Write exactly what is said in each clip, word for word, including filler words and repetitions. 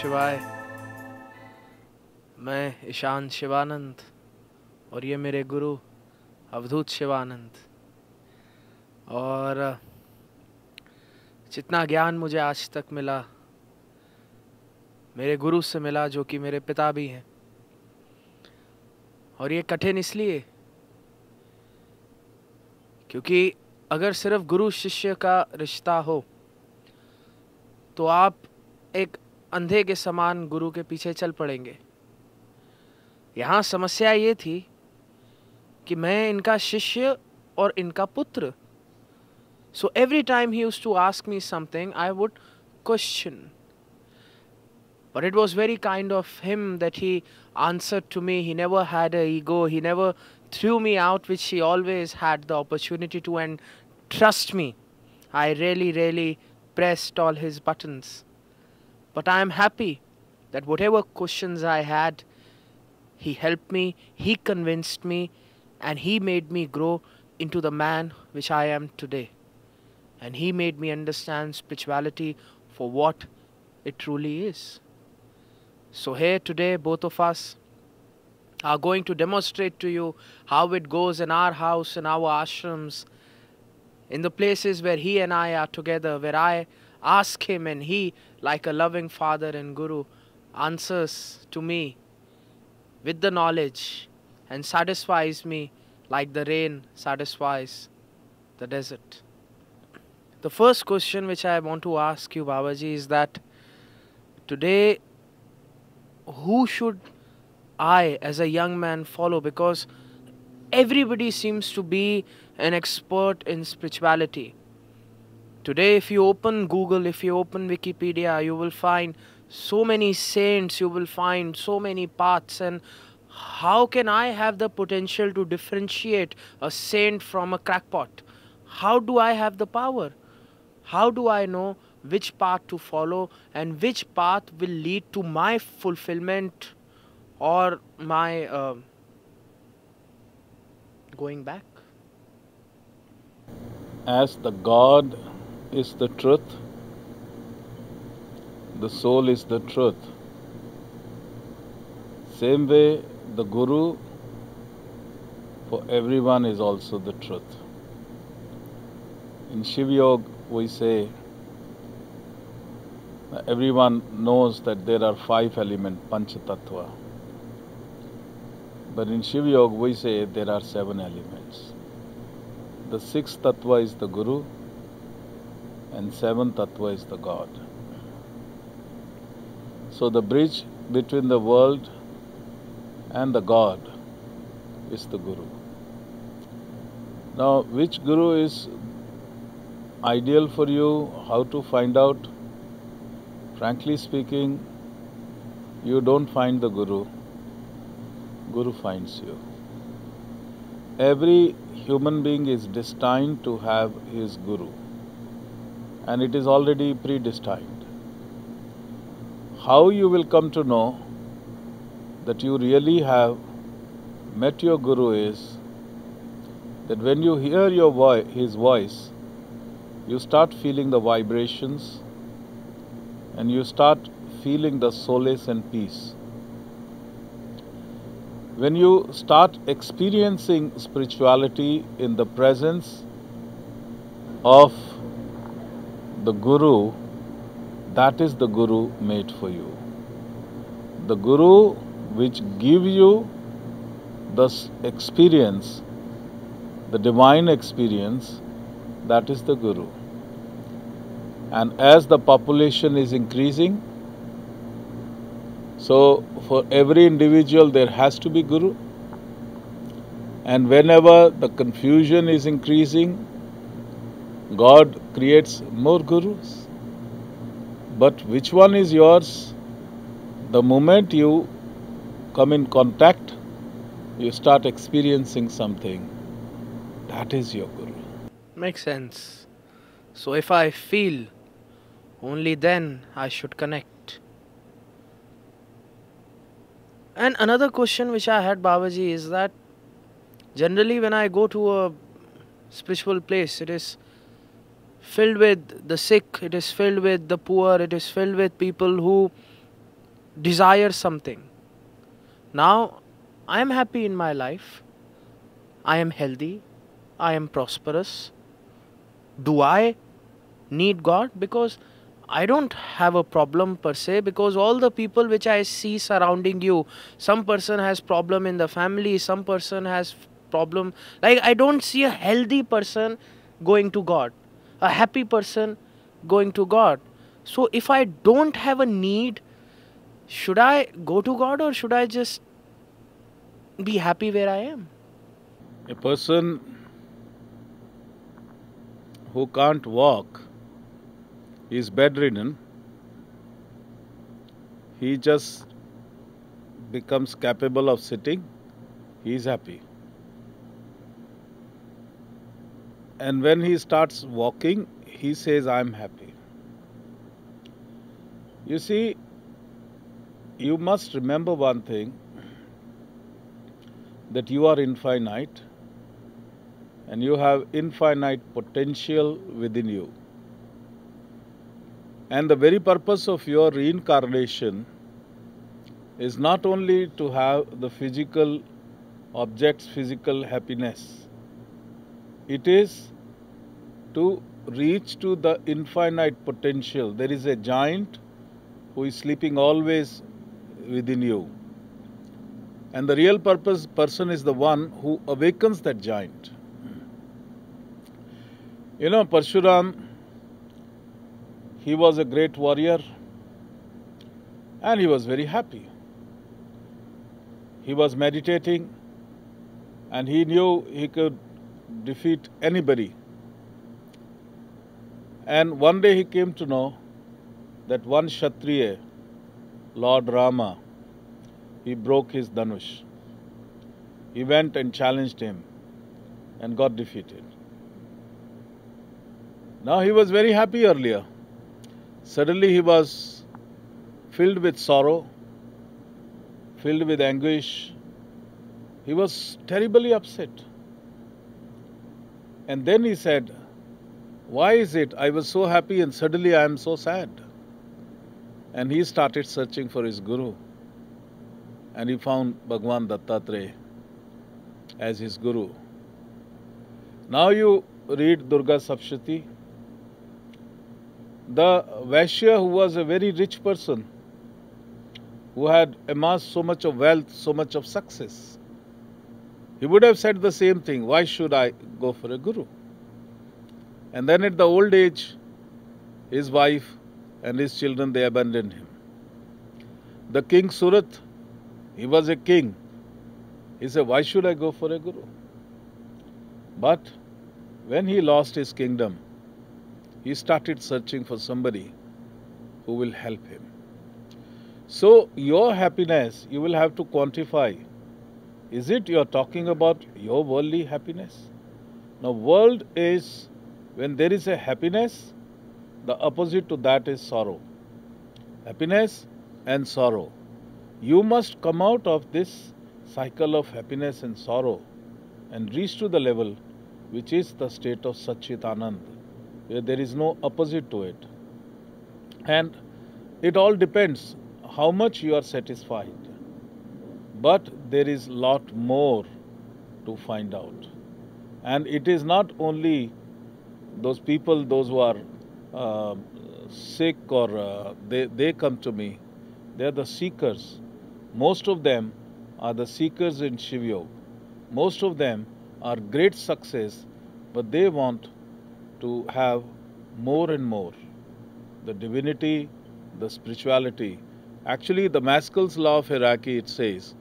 शिवाय। मैं ईशान शिवानंद और ये मेरे गुरु अवधूत शिवानंद। और जितना ज्ञान मुझे आज तक मिला मेरे गुरु से मिला, जो कि मेरे पिता भी हैं। और ये कठिन इसलिए क्योंकि अगर सिर्फ गुरु शिष्य का रिश्ता हो तो आप एक अंधे के समान गुरु के पीछे चल पड़ेंगे। यहाँ समस्या ये थी कि मैं इनका शिष्य और इनका पुत्र। So every time he used to ask me something, I would question. But it was very kind of him that he answered to me. He never had an ego. He never threw me out, which he always had the opportunity to. And trust me, I really, really pressed all his buttons. But I am happy that whatever questions I had, he helped me, he convinced me, and he made me grow into the man which I am today. And he made me understand spirituality for what it truly is. So here today, both of us are going to demonstrate to you how it goes in our house, in our ashrams, in the places where he and I are together, where I ask him and he, like a loving father and guru, answers to me with the knowledge and satisfies me like the rain satisfies the desert. The first question which I want to ask you, Babaji, is that today, who should I as a young man follow? Because everybody seems to be an expert in spirituality. Today, if you open Google, if you open Wikipedia, you will find so many saints, you will find so many paths. And how can I have the potential to differentiate a saint from a crackpot? How do I have the power? How do I know which path to follow and which path will lead to my fulfillment or my uh, going back? As the God is the truth, the soul is the truth. Same way, the Guru for everyone is also the truth. In Shiv Yoga, we say everyone knows that there are five elements, Pancha Tattva. But in Shiv Yoga, we say there are seven elements. The sixth Tattva is the Guru, and seventh Tattva is the God. So the bridge between the world and the God is the Guru. Now, which Guru is ideal for you, how to find out? Frankly speaking, you don't find the Guru, Guru finds you. Every human being is destined to have his Guru, and it is already predestined. How you will come to know that you really have met your Guru is that when you hear your vo- his voice, you start feeling the vibrations and you start feeling the solace and peace. When you start experiencing spirituality in the presence of the Guru, that is the Guru made for you. The Guru which gives you the experience, the divine experience, that is the Guru. And as the population is increasing, so for every individual there has to be Guru. And whenever the confusion is increasing, God creates more Gurus. But which one is yours? The moment you come in contact, you start experiencing something. That is your Guru. Makes sense. So if I feel, only then I should connect. And another question which I had, Babaji, is that generally when I go to a spiritual place, it is filled with the sick, it is filled with the poor, it is filled with people who desire something. Now I am happy in my life. I am healthy. I am prosperous. Do I need God? Because I don't have a problem per se, because all the people which I see surrounding you, some person has problem in the family, some person has problem. Like, I don't see a healthy person going to God, a happy person going to God. So if I don't have a need, should I go to God or should I just be happy where I am? A person who can't walk is bedridden, he just becomes capable of sitting, he is happy. And when he starts walking, he says, I am happy. You see, you must remember one thing, that you are infinite and you have infinite potential within you. And the very purpose of your reincarnation is not only to have the physical objects, physical happiness. It is to reach to the infinite potential. There is a giant who is sleeping always within you. And the real purpose person is the one who awakens that giant. You know, Parshuram, he was a great warrior and he was very happy. He was meditating and he knew he could defeat anybody. And one day he came to know that one Kshatriya, Lord Rama, he broke his Dhanush. He went and challenged him and got defeated. Now he was very happy earlier. Suddenly he was filled with sorrow, filled with anguish. He was terribly upset. And then he said, why is it I was so happy and suddenly I am so sad? And he started searching for his guru. And he found Bhagwan Dattatreya as his guru. Now you read Durga Saptashti. The Vaishya, who was a very rich person, who had amassed so much of wealth, so much of success, he would have said the same thing, why should I go for a guru? And then at the old age, his wife and his children, they abandoned him. The king Surat, he was a king. He said, why should I go for a guru? But when he lost his kingdom, he started searching for somebody who will help him. So your happiness, you will have to quantify. Is it you are talking about your worldly happiness? Now, world is, when there is a happiness, the opposite to that is sorrow. Happiness and sorrow. You must come out of this cycle of happiness and sorrow and reach to the level which is the state of Satchit Anand, where there is no opposite to it. And it all depends how much you are satisfied. But there is lot more to find out. And it is not only those people, those who are uh, sick or uh, they, they come to me, they are the seekers. Most of them are the seekers in Shiva Yoga. Most of them are great success, but they want to have more and more. The divinity, the spirituality. Actually, the Maskell's law of hierarchy, it says,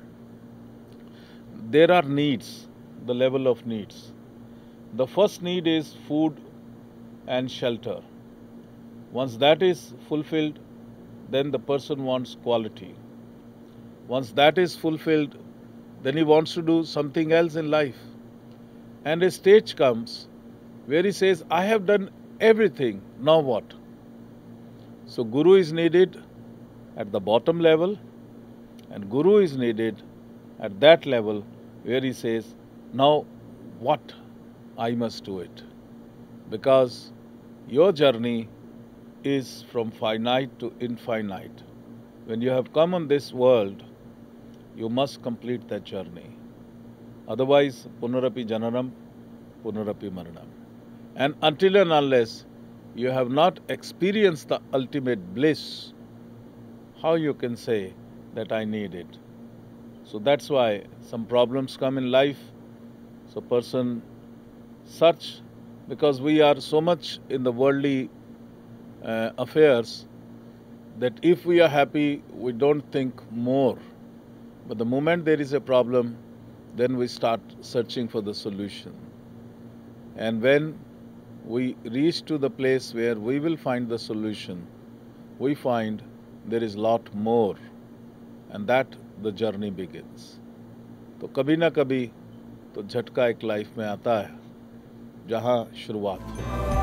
there are needs, the level of needs. The first need is food and shelter. Once that is fulfilled, then the person wants quality. Once that is fulfilled, then he wants to do something else in life. And a stage comes where he says, I have done everything, now what? So Guru is needed at the bottom level, and Guru is needed at that level where he says, now what? I must do it. Because your journey is from finite to infinite. when you have come on this world, you must complete that journey. Otherwise, punarapi jananam, punarapi maranam. And until and unless you have not experienced the ultimate bliss, how you can say that I need it? So that's why some problems come in life. So person search, because we are so much in the worldly uh, affairs that if we are happy, we don't think more. But the moment there is a problem, then we start searching for the solution. And when we reach to the place where we will find the solution, we find there is a lot more, and that the journey begins. तो कभी ना कभी तो झटका एक life में आता है जहाँ शुरुआत हो।